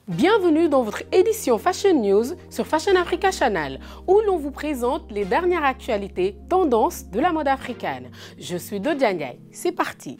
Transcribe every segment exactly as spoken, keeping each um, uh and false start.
Bienvenue dans votre édition Fashion News sur Fashion Africa Channel, où l'on vous présente les dernières actualités, tendances de la mode africaine. Je suis Dodia Ndiaye, c'est parti.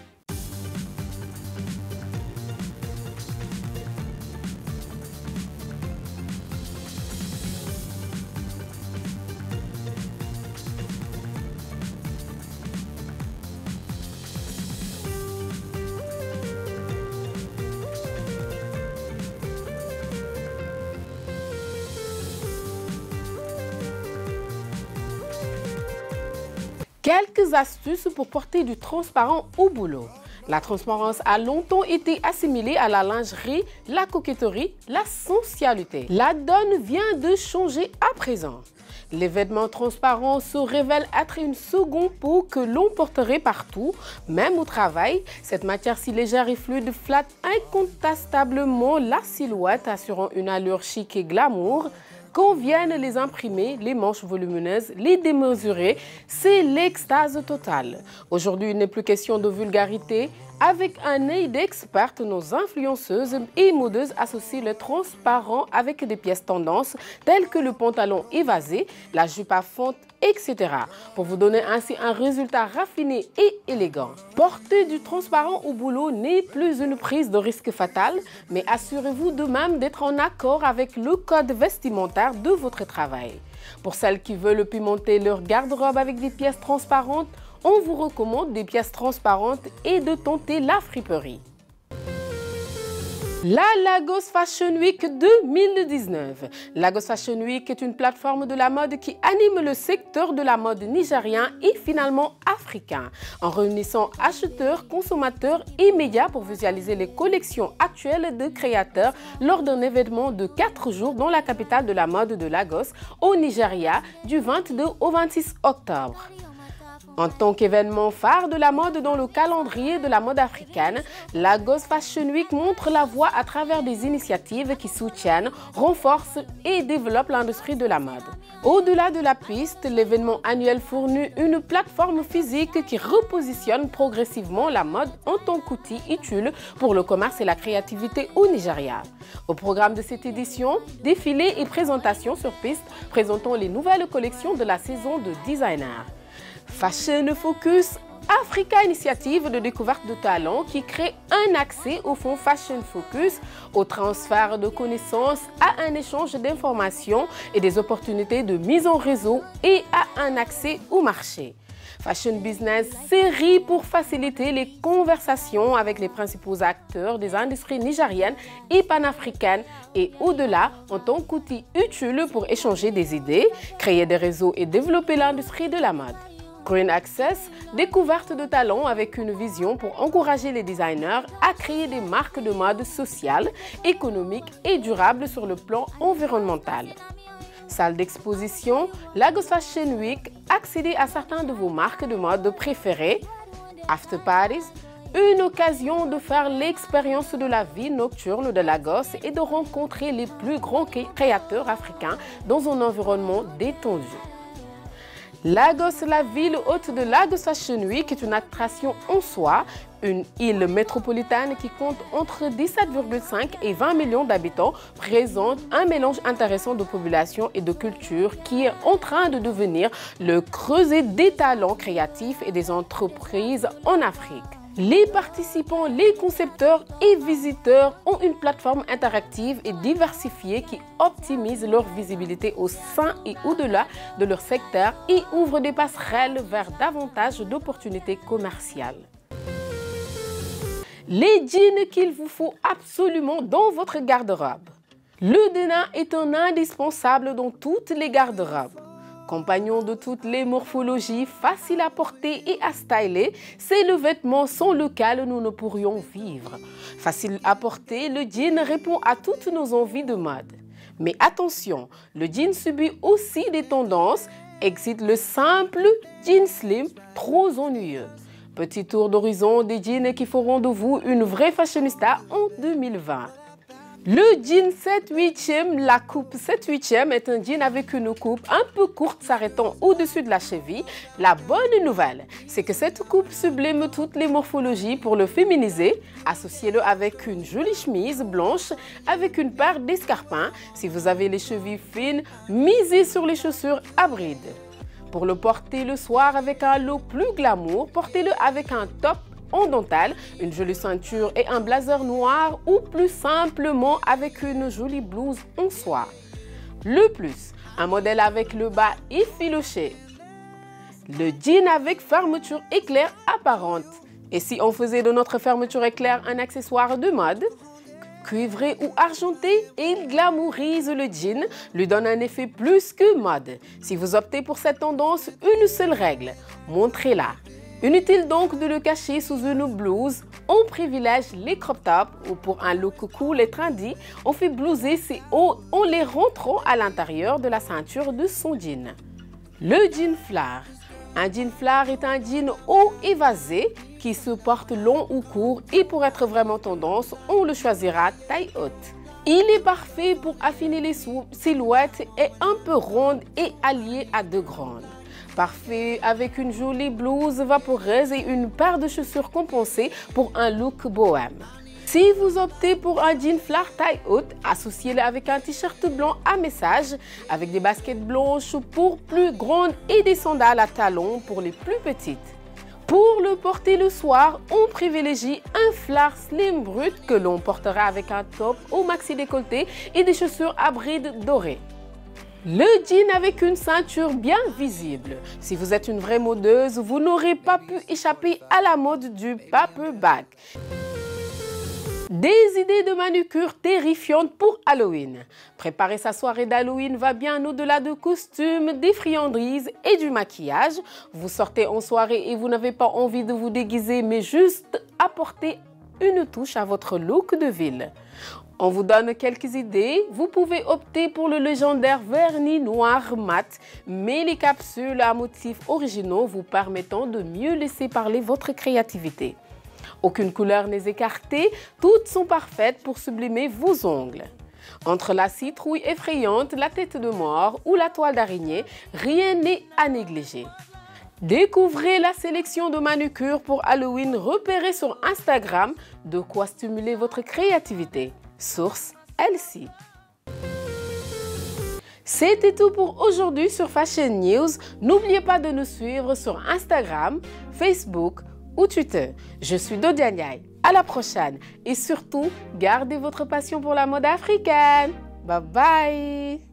Quelques astuces pour porter du transparent au boulot. La transparence a longtemps été assimilée à la lingerie, la coquetterie, la sensualité. La donne vient de changer à présent. Les vêtements transparents se révèlent être une seconde peau que l'on porterait partout, même au travail. Cette matière si légère et fluide flatte incontestablement la silhouette, assurant une allure chic et glamour. Quand viennent les imprimés, les manches volumineuses, les démesurés, c'est l'extase totale. Aujourd'hui, il n'est plus question de vulgarité. Avec un œil d'experte, nos influenceuses et modeuses associent le transparent avec des pièces tendances telles que le pantalon évasé, la jupe à fente, et cetera pour vous donner ainsi un résultat raffiné et élégant. Porter du transparent au boulot n'est plus une prise de risque fatale, mais assurez-vous de même d'être en accord avec le code vestimentaire de votre travail. Pour celles qui veulent pimenter leur garde-robe avec des pièces transparentes, on vous recommande des pièces transparentes et de tenter la friperie. La Lagos Fashion Week deux mille dix-neuf. Lagos Fashion Week est une plateforme de la mode qui anime le secteur de la mode nigérien et finalement africain, en réunissant acheteurs, consommateurs et médias pour visualiser les collections actuelles de créateurs lors d'un événement de quatre jours dans la capitale de la mode de Lagos, au Nigeria, du vingt-deux au vingt-six octobre. En tant qu'événement phare de la mode dans le calendrier de la mode africaine, Lagos Fashion Week montre la voie à travers des initiatives qui soutiennent, renforcent et développent l'industrie de la mode. Au-delà de la piste, l'événement annuel fournit une plateforme physique qui repositionne progressivement la mode en tant qu'outil utile pour le commerce et la créativité au Nigeria. Au programme de cette édition, défilés et présentations sur piste présentant les nouvelles collections de la saison de designers. Fashion Focus Africa, initiative de découverte de talents qui crée un accès au fonds Fashion Focus, au transfert de connaissances, à un échange d'informations et des opportunités de mise en réseau et à un accès au marché. Fashion Business série pour faciliter les conversations avec les principaux acteurs des industries nigériennes et panafricaines et au-delà en tant qu'outil utile pour échanger des idées, créer des réseaux et développer l'industrie de la mode. Green Access, découverte de talents avec une vision pour encourager les designers à créer des marques de mode sociales, économiques et durables sur le plan environnemental. Salle d'exposition, Lagos Fashion Week, accédez à certains de vos marques de mode préférées. After Parties, une occasion de faire l'expérience de la vie nocturne de Lagos et de rencontrer les plus grands créateurs africains dans un environnement détendu. Lagos, la ville hôte de Lagos Fashion Week, est une attraction en soi, une île métropolitaine qui compte entre dix-sept virgule cinq et vingt millions d'habitants, présente un mélange intéressant de population et de culture qui est en train de devenir le creuset des talents créatifs et des entreprises en Afrique. Les participants, les concepteurs et visiteurs ont une plateforme interactive et diversifiée qui optimise leur visibilité au sein et au-delà de leur secteur et ouvre des passerelles vers davantage d'opportunités commerciales. Les jeans qu'il vous faut absolument dans votre garde-robe. Le denim est un indispensable dans toutes les garde-robes. Compagnon de toutes les morphologies, facile à porter et à styler, c'est le vêtement sans lequel nous ne pourrions vivre. Facile à porter, le jean répond à toutes nos envies de mode. Mais attention, le jean subit aussi des tendances, exit le simple jean slim, trop ennuyeux. Petit tour d'horizon des jeans qui feront de vous une vraie fashionista en deux mille vingt. Le jean sept huitième, la coupe sept huitième est un jean avec une coupe un peu courte s'arrêtant au-dessus de la cheville. La bonne nouvelle, c'est que cette coupe sublime toutes les morphologies pour le féminiser. Associez-le avec une jolie chemise blanche avec une paire d'escarpins. Si vous avez les chevilles fines, misez sur les chaussures à bride. Pour le porter le soir avec un look plus glamour, portez-le avec un top en dentelle, une jolie ceinture et un blazer noir ou plus simplement avec une jolie blouse en soie. Le plus, un modèle avec le bas effiloché. Le jean avec fermeture éclair apparente. Et si on faisait de notre fermeture éclair un accessoire de mode? Cuivré ou argenté, il glamourise le jean, lui donne un effet plus que mode. Si vous optez pour cette tendance, une seule règle, montrez-la. Inutile donc de le cacher sous une blouse, on privilège les crop tops ou pour un look cool et trendy, on fait blouser ses hauts en les rentrant à l'intérieur de la ceinture de son jean. Le jean flare. Un jean flare est un jean haut évasé qui se porte long ou court et pour être vraiment tendance, on le choisira taille haute. Il est parfait pour affiner les silhouettes et un peu ronde et allié à deux grandes. Parfait avec une jolie blouse vaporeuse et une paire de chaussures compensées pour un look bohème. Si vous optez pour un jean flare taille haute, associez-le avec un t-shirt blanc à message, avec des baskets blanches pour plus grandes et des sandales à talons pour les plus petites. Pour le porter le soir, on privilégie un flare slim brut que l'on portera avec un top au maxi décolleté et des chaussures à brides dorées. Le jean avec une ceinture bien visible. Si vous êtes une vraie modeuse, vous n'aurez pas pu échapper à la mode du paperback. Des idées de manucure terrifiantes pour Halloween. Préparer sa soirée d'Halloween va bien au-delà de costumes, des friandises et du maquillage. Vous sortez en soirée et vous n'avez pas envie de vous déguiser, mais juste apporter une touche à votre look de ville. On vous donne quelques idées. Vous pouvez opter pour le légendaire vernis noir mat, mais les capsules à motifs originaux vous permettant de mieux laisser parler votre créativité. Aucune couleur n'est écartée, toutes sont parfaites pour sublimer vos ongles. Entre la citrouille effrayante, la tête de mort ou la toile d'araignée, rien n'est à négliger. Découvrez la sélection de manucure pour Halloween repérée sur Instagram, de quoi stimuler votre créativité. Source Elsie. C'était tout pour aujourd'hui sur Fashion News. N'oubliez pas de nous suivre sur Instagram, Facebook ou Twitter. Je suis Dodia Ndiaye. À la prochaine et surtout, gardez votre passion pour la mode africaine. Bye bye.